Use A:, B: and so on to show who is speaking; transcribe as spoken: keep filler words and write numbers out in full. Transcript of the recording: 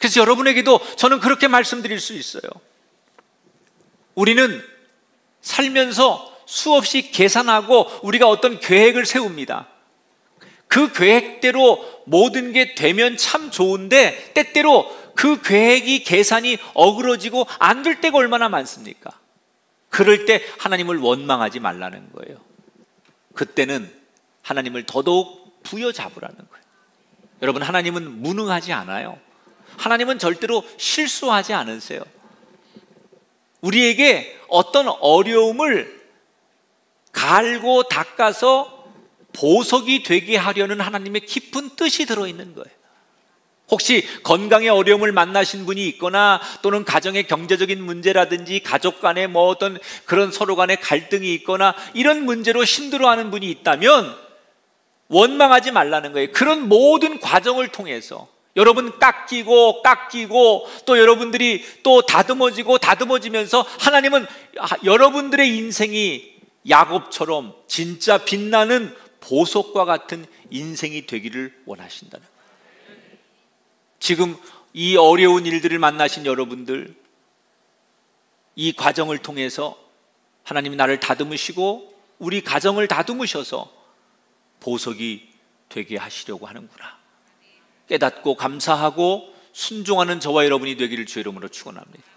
A: 그래서 여러분에게도 저는 그렇게 말씀드릴 수 있어요. 우리는 살면서 수없이 계산하고 우리가 어떤 계획을 세웁니다. 그 계획대로 모든 게 되면 참 좋은데 때때로 그 계획이 계산이 어그러지고 안 될 때가 얼마나 많습니까? 그럴 때 하나님을 원망하지 말라는 거예요. 그때는 하나님을 더더욱 부여잡으라는 거예요. 여러분, 하나님은 무능하지 않아요. 하나님은 절대로 실수하지 않으세요. 우리에게 어떤 어려움을 갈고 닦아서 보석이 되게 하려는 하나님의 깊은 뜻이 들어있는 거예요. 혹시 건강의 어려움을 만나신 분이 있거나 또는 가정의 경제적인 문제라든지 가족 간에 뭐 어떤 그런 서로 간의 갈등이 있거나 이런 문제로 힘들어하는 분이 있다면 원망하지 말라는 거예요. 그런 모든 과정을 통해서 여러분 깎이고 깎이고 또 여러분들이 또 다듬어지고 다듬어지면서 하나님은 여러분들의 인생이 야곱처럼 진짜 빛나는 보석과 같은 인생이 되기를 원하신다는 거예요. 지금 이 어려운 일들을 만나신 여러분들, 이 과정을 통해서 하나님이 나를 다듬으시고 우리 가정을 다듬으셔서 보석이 되게 하시려고 하는구나 깨닫고 감사하고 순종하는 저와 여러분이 되기를 주의 이름으로 축원합니다.